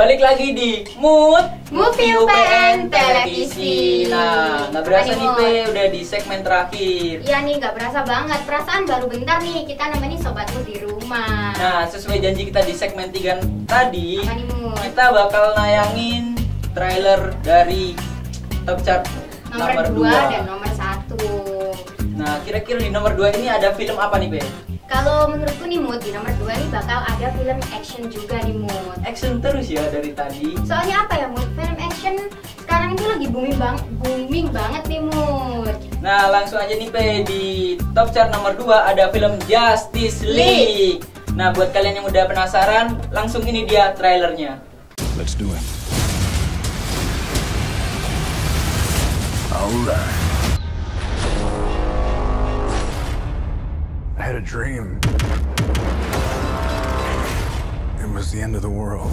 balik lagi di Mood Movie UPN Televisi. Nah, nggak berasa nih Pe, udah di segmen terakhir. Iya nih, nggak berasa banget. Perasaan baru bentar nih kita nemenin sobatmu di rumah. Nah, sesuai janji kita di segmen 3 tadi, Apa nih, Mut? kita bakal nayangin trailer dari Top Chart Nomor 2 dan nomor 1. Nah, kira-kira di nomor 2 ini ada film apa nih Pe? Kalau menurutku nih Mut, di nomor 2 nih bakal ada film action juga nih Mut. Action terus ya dari tadi. Soalnya apa ya Mut? Film action sekarang itu lagi booming banget nih Mut. Nah, langsung aja nih Pe, di Top Chart nomor 2 ada film Justice League. Nah, buat kalian yang udah penasaran, langsung ini dia trailernya. Let's do it. Alright. I had a dream. It was the end of the world.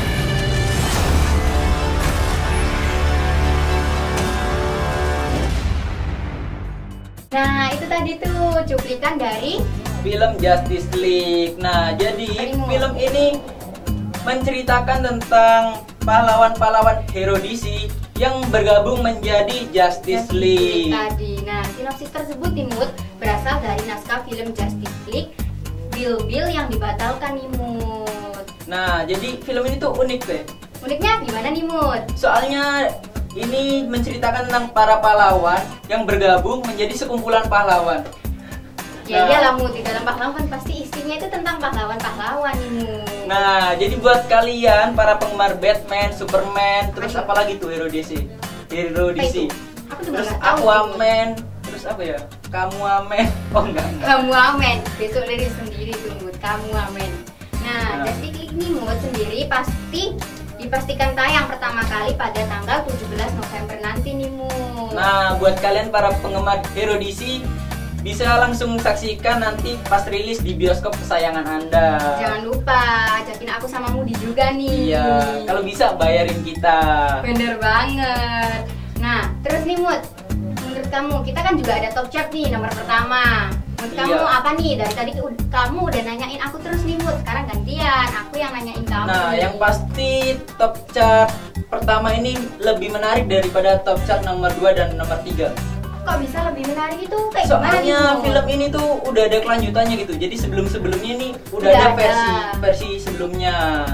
Nah, itu tadi tuh cuplikan dari Film Justice League. Nah, jadi film ini menceritakan tentang pahlawan-pahlawan hero DC yang bergabung menjadi Justice League. tadi. Nah, sinopsis tersebut nih Mut berasal dari naskah film Justice League Bill yang dibatalkan nih Mut. Nah, jadi film ini tuh unik Pe. Uniknya gimana nih Mut? Soalnya ini menceritakan tentang para pahlawan yang bergabung menjadi sekumpulan pahlawan. Ya Nah. iyalah Mut, di dalam pahlawan pasti isinya itu tentang pahlawan-pahlawan nih Mut. Nah, jadi buat kalian para penggemar Batman, Superman, terus Aduh. apa lagi tuh hero DC? Hero Apa DC. itu? Aku juga Terus nggak tahu. Aquaman, terus apa ya? Kamu Amen. Oh enggak. Kamu amen. Besok lirik sendiri tuh Mut. Kamu amen. Nah, Nah. Justice League ini Mut sendiri dipastikan tayang pertama kali pada tanggal 17 November nanti nih Mut. Nah, buat kalian para penggemar hero DC bisa langsung saksikan nanti pas rilis di bioskop kesayangan Anda. Jangan lupa ajakin aku sama Mudi juga nih. Iya, kalau bisa bayarin kita. Bener banget. Nah, terus nih Mut, menurut kamu kita kan juga ada top chart nih nomor pertama. Menurut Iya. kamu apa nih? Dari tadi kamu udah nanyain aku terus nih Mut. Sekarang gantian, aku yang nanyain kamu. Nah, nih. yang pasti top chart pertama ini lebih menarik daripada top chart nomor 2 dan nomor 3. Kok bisa lebih menarik itu kayak gimana nih, Soalnya Mut? film ini tuh udah ada kelanjutannya gitu. Jadi sebelum-sebelumnya nih udah Udah ada ada. versi sebelumnya.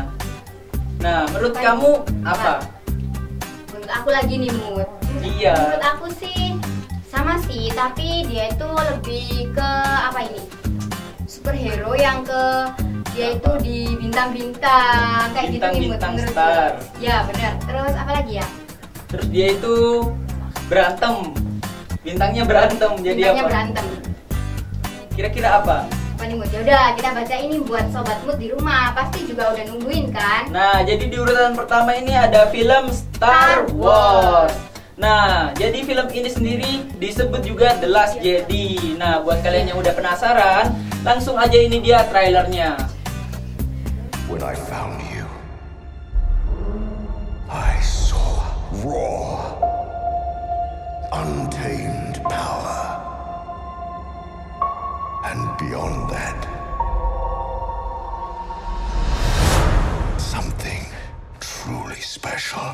Nah, menurut Apa kamu ini? apa? Menurut aku lagi nih Mut. Iya. Menurut aku sih sama sih, tapi dia itu lebih ke apa ini? Superhero yang ke dia itu di bintang-bintang kayak gitu nih Mut, Bintang-bintang menurutku. star. Ya benar. Terus apa lagi ya? Terus dia itu berantem. Bintangnya berantem jadi Bintangnya apa? berantem. Kira-kira apa? Apa nih Mut? Yaudah kita baca ini buat sobat Mut di rumah. Pasti juga udah nungguin kan? Nah, jadi di urutan pertama ini ada film Star Wars. Nah, jadi film ini sendiri disebut juga The Last Jedi. Nah, buat kalian yang udah penasaran, langsung aja ini dia trailernya. When I found you, I saw raw, untamed power. And beyond that, something truly special.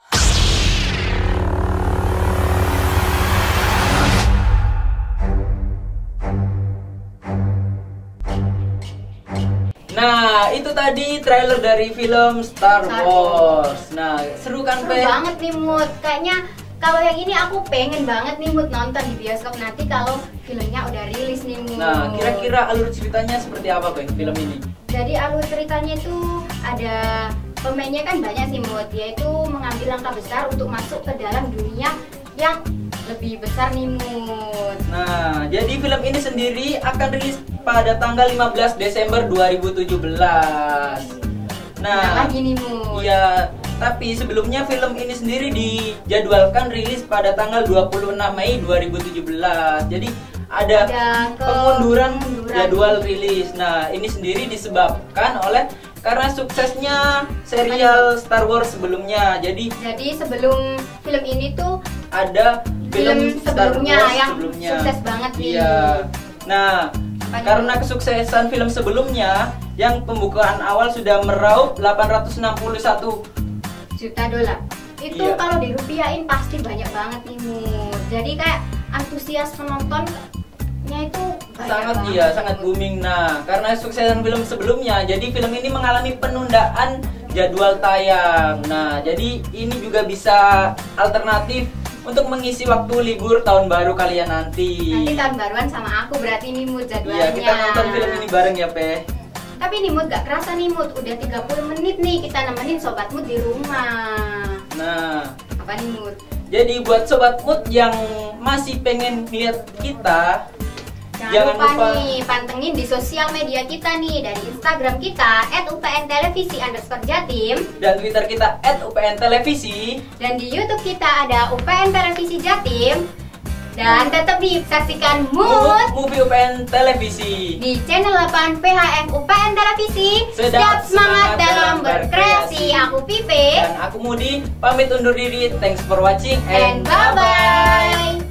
Nah, itu tadi trailer dari film Star Star Wars. Nah, seru kan, Seru Pe? banget nih Mut. Kayaknya kalau yang ini aku pengen banget nih Mut nonton di bioskop nanti kalau filmnya udah rilis nih Mut. Nah, kira-kira alur ceritanya seperti apa, Pe, film ini? Jadi alur ceritanya itu ada pemainnya kan banyak sih Mut. Dia itu mengambil langkah besar untuk masuk ke dalam dunia yang lebih besar nih Mut. Nah, jadi film ini sendiri akan rilis pada tanggal 15 Desember 2017. Nah, lagi nih Mut. Iya, tapi sebelumnya film ini sendiri dijadwalkan rilis pada tanggal 26 Mei 2017. Jadi ada pengunduran jadwal rilis. Nah, ini sendiri disebabkan oleh karena suksesnya serial Star Wars sebelumnya. Jadi sebelum film ini tuh ada film Star sebelumnya Wars yang sebelumnya. sukses banget nih. Iya. Nah, Karena kesuksesan film sebelumnya yang pembukaan awal sudah meraup 861 juta dolar. Itu Iya. kalau dirupiahin pasti banyak banget nih Mut. Jadi kayak antusias penontonnya itu banyak sangat banget. sangat booming. Nah, karena suksesan film sebelumnya, jadi film ini mengalami penundaan jadwal tayang. Nah, jadi ini juga bisa alternatif untuk mengisi waktu libur tahun baru kalian nanti. Nanti tahun baruan sama aku berarti nih Mut jadwalnya. Iya, kita nonton film ini bareng ya, Pe. Tapi nih Mut gak kerasa nih Mut, udah 30 menit nih kita nemenin Sobat Mut di rumah. Nah, Apa nih Mut? jadi buat Sobat Mood yang masih pengen lihat kita, Jangan lupa nih pantengin di sosial media kita nih, dari Instagram kita @upntelevisi_jatim, dan Twitter kita @upntelevisi. dan di YouTube kita ada UPN Televisi Jatim. Dan tetap disaksikan Mood Movie UPN Televisi. di channel 8 PHM UPN Televisi. Sedap Siap semangat dalam berkreasi. Aku Pipe Dan aku Mudi, pamit undur diri. Thanks for watching and bye-bye.